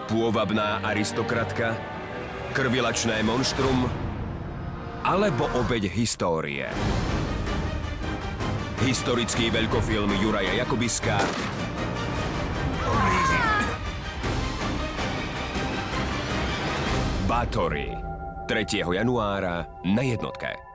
Pôvabná aristokratka? Krvilačné monštrum? Alebo obeť histórie? Historický veľkofilm Juraja Jakubiska Bátori. 3. januára na jednotke.